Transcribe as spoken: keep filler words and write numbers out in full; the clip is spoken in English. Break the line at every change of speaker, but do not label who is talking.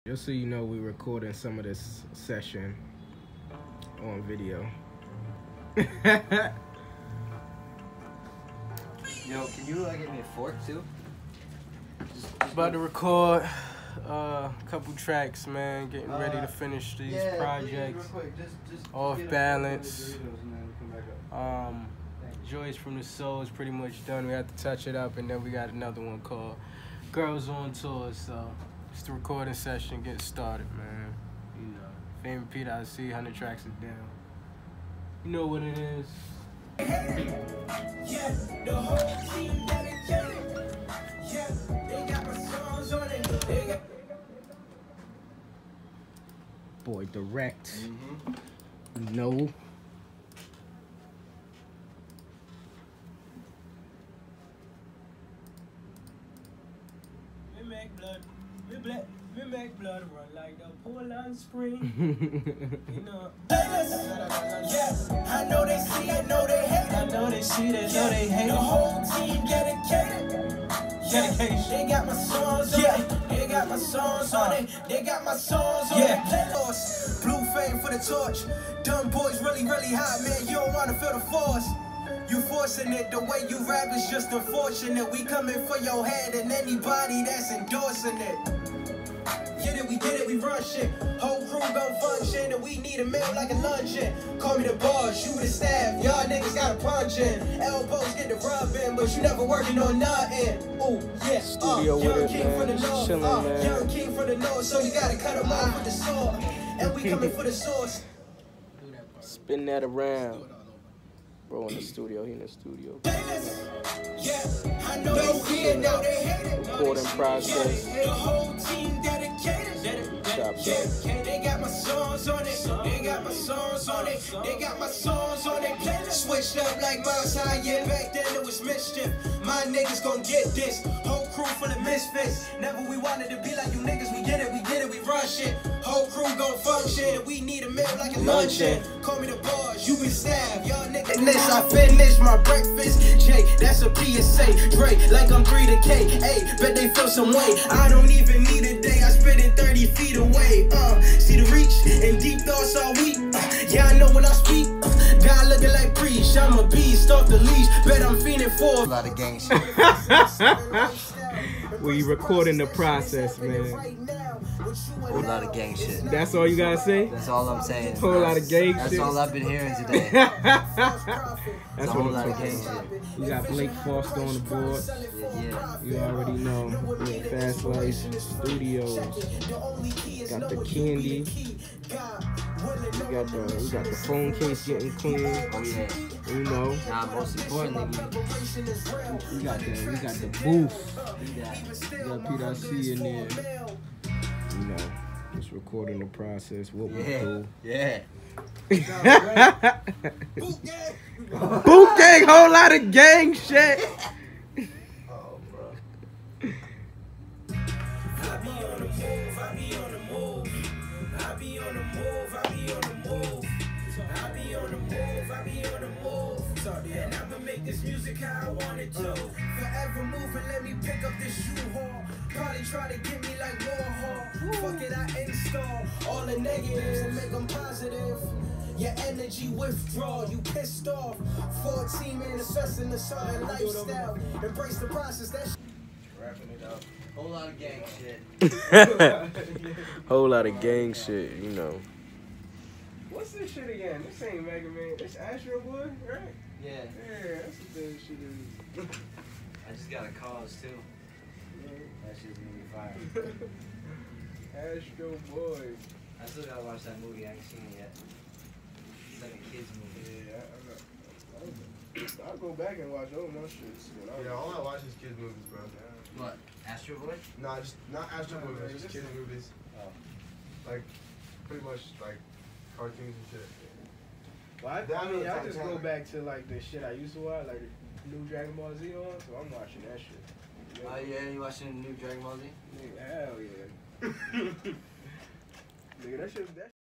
Just so you know, we're recording some of this session on video.
Yo, can you uh, get me a fork too?
Just, just About to record a uh, couple tracks, man. Getting
uh,
ready to finish these
yeah,
projects.
Please, just, just
Off balance. Um, Joyce from the Soul is pretty much done. We have to touch it up, and then we got another one called Girls on Tour. So just the recording session getting started, man. You know, Fame P I C, one hundred tracks is down. You know what it is. Yeah, the whole team dedicated. Yeah, they got my songs on it. They got... Boy, direct. Mm-hmm. No. We make blood. We black. We make blood run like the Poland Spring. You know. Yeah, I know they see, I know they hate. I know they see, they know they hate. The whole team dedicated. Dedication. They got my songs on yeah. it. They got my songs on it. They got my songs on yeah. it. Blue fame for the torch. Dumb boys really, really hot, man. You don't wanna feel the force. You forcing it, the way you rap is just unfortunate. We coming for your head and anybody that's endorsing it. Get it, we get it, we run shit. Whole crew gon' function and we need a meal like a luncheon. Call me the boss, you the staff, y'all niggas gotta punch in. Elbows get the rubbing, but you never working on nothing. Ooh, yeah, uh, young king from the north, uh, young king from the north, so you gotta cut him off with the sword. And we coming for the source. Spin that around. Bro in the studio, he in the studio. Yeah, I know they see it, now they hate it. Recording process. The whole team dedicated. Stop that. They got my songs on it. They got my songs on it. They got my songs on it. Switched up like Miles High, yeah. Back then it was mischief. My niggas gon' get this. Whole crew full of misfits. Never we wanted to be like you niggas. We get it, we get it, we run shit. Whole crew gon' function. We need a meal like a luncheon. Call me the boss, you can stab. Y'all niggas. I finished my breakfast, Jay, that's a P S A, Dre, like I'm three to K, ayy, bet they feel some way, I don't even need a day, I spit it thirty feet away, uh, see the reach, and deep thoughts all week, uh, yeah, I know when I speak, uh, God looking like Preach, I'm a beast off the leash, bet I'm fiending for a lot of gang shit. We recording the process, man.
Whole lot of gang shit.
That's all you gotta say?
That's all I'm saying.
Whole lot of gang
That's
shit.
That's all I've been hearing today. That's
a whole lot of gang shit. You got Blake Foster on the board.
Yeah, yeah.
You already know. Fast Life Studios. Got the candy. We got the we got the phone case getting clean.
Oh yeah.
You know.
Nah, most importantly,
we, we got the we got the booth. We got P I C in there. You know, just recording the process. What we
yeah.
do.
Yeah.
Boot gang, whole lot of gang shit.
Oh, bro.
I be on the move, I be on the move. I be on the move, I be on the move. I be on the move, I be on the move. And I'ma make this music how I want it to. Forever moving, let me pick up this shoe haul. Probably try to get me like Warhol. Fuck it, I install all the negatives and make them positive. Your energy withdrawal, you pissed off. fourteen man assessing the solid lifestyle. Embrace the process, that shit.
Wrapping it up. Whole lot of gang shit.
Whole lot of gang shit, you know.
What's this shit again? This ain't Mega Man. This Astro Boy, right?
Yeah.
Yeah, that's what this shit is.
I just got a cause too. That shit's gonna be fire.
Astro Boy.
I still gotta watch that movie. I ain't seen it yet. It's like a kid's movie.
Yeah, I, I, I'll go back and watch all my shits.
Yeah, all I watch is kids movies, bro.
What? Astro Boy?
Nah, just not Astro
No,
movies,
man,
just
this
kids
is-
movies.
Oh.
Like, pretty much like cartoons and shit.
Well, I,
That
I mean,
was
I just go
Titanic.
back to like the shit I used to watch, like the new Dragon Ball Z on, so I'm watching that shit. You know?
Oh yeah, you watching the new Dragon Ball Z?
Nigga, hell yeah. Nigga, that shit, that